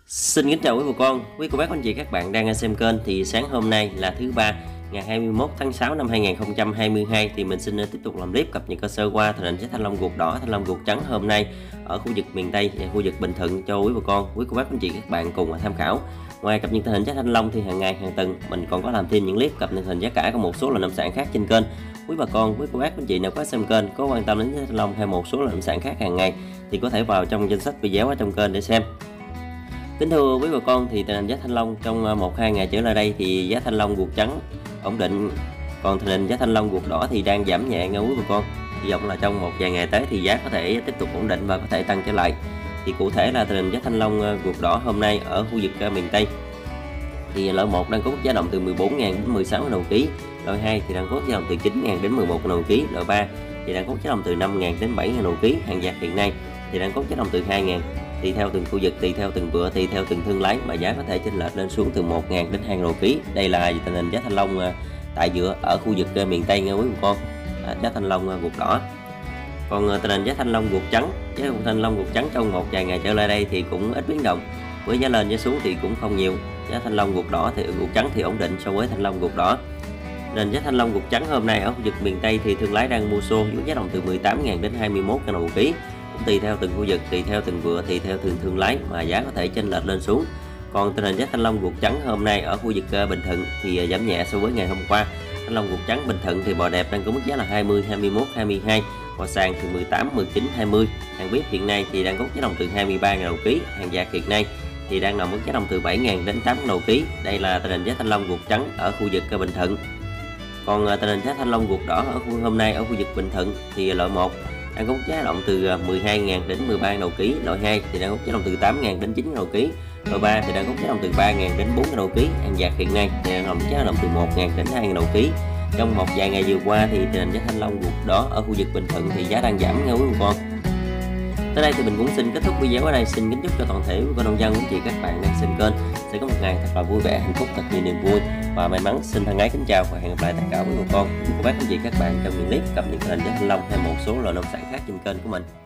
Xin kính chào quý bà con, quý cô bác anh chị các bạn đang xem kênh. Thì sáng hôm nay là thứ ba ngày 21 tháng 6 năm 2022 thì mình xin tiếp tục làm clip cập nhật sơ qua tình hình giá thanh long ruột đỏ, thanh long ruột trắng hôm nay ở khu vực miền Tây và khu vực Bình Thuận cho quý bà con, quý cô bác anh chị các bạn cùng tham khảo. Ngoài cập nhật tình hình giá thanh long thì hàng ngày hàng tuần mình còn có làm thêm những clip cập nhật tình hình giá cả của một số loại nông sản khác trên kênh. Quý bà con, quý cô bác anh chị nào có xem kênh có quan tâm đến giá thanh long hay một số loại nông sản khác hàng ngày thì có thể vào trong danh sách video ở trong kênh để xem. Kính thưa quý bà con, thì tình hình giá thanh long trong 1-2 ngày trở lại đây thì giá thanh long ruột trắng ổn định, còn tình hình giá thanh long ruột đỏ thì đang giảm nhẹ nha quý bà con. Hy vọng là trong một vài ngày tới thì giá có thể tiếp tục ổn định và có thể tăng trở lại. Thì cụ thể là tình hình giá thanh long ruột đỏ hôm nay ở khu vực miền Tây thì loại 1 đang có mức giá động từ 14.000 đến 16.000 đồng ký, loại 2 thì đang có giá động từ 9.000 đến 11.000 đồng ký, loại 3 thì đang có giá động từ 5.000 đến 7.000 đồng ký. Hàng dạt hiện nay thì đang có giá động từ 2.000, tùy theo từng khu vực, tùy theo từng vựa, tùy theo từng thương lái mà giá có thể chênh lệch lên xuống từ 1.000 đến 2.000 đồng ký. Đây là tình hình giá thanh long tại vựa ở khu vực miền Tây nha quý bà con. Giá thanh long ruột đỏ. Còn tình hình giá thanh long ruột trắng, giá thanh long ruột trắng trong một vài ngày trở lại đây thì cũng ít biến động, với giá lên giá xuống thì cũng không nhiều. Giá thanh long ruột đỏ thì ruột trắng thì ổn định so với thanh long ruột đỏ. Nên giá thanh long ruột trắng hôm nay ở khu vực miền Tây thì thương lái đang mua xô với giá đồng từ 18.000 đến 21.000 đồng ký. Cũng tùy theo từng khu vực, tùy theo từng vựa, tùy theo từng thương lái mà giá có thể chênh lệch lên xuống. Còn tình hình giá thanh long ruột trắng hôm nay ở khu vực Bình Thuận thì giảm nhẹ so với ngày hôm qua. Thanh long ruột trắng Bình Thuận thì bò đẹp đang có mức giá là 20, 21, 22, bò sàn từ 18, 19, 20. Hàng bếp hiện nay thì đang có giá đồng từ 23.000 đồng ký, hàng dạt hiện nay thì đang nằm mức giá đồng từ 7.000 đến 8.000 đồng ký. Đây là tình hình giá thanh long ruột trắng ở khu vực Bình Thuận. Còn tình hình giá thanh long ruột đỏ ở hôm nay ở khu vực Bình Thuận thì loại 1 đang có giá động từ 12.000 đến 13.000 đồng ký, loại 2 thì đang có giá động từ 8.000 đến 9.000 đồng ký, loại 3 thì đang có giá động từ 3.000 đến 4.000 đồng ký. Hàng dạt hiện nay thì đang giá động từ 1.000 đến 2.000 đồng ký. Trong một vài ngày vừa qua thì tình hình giá thanh long ruột đỏ ở khu vực Bình Thuận thì giá đang giảm nha quý bà con. Tới đây thì mình cũng xin kết thúc video ở đây. Xin kính chúc cho toàn thể của nông dân quý chị các bạn đang xem kênh sẽ có một ngày thật là vui vẻ, hạnh phúc, thật nhiều niềm vui và may mắn. Xin thân ái kính chào và hẹn gặp lại tất cả quý bà con, quý cô bác quý chị các bạn trong những clip cập nhật tình hình giá thanh long hay một số loại nông sản khác trên kênh của mình.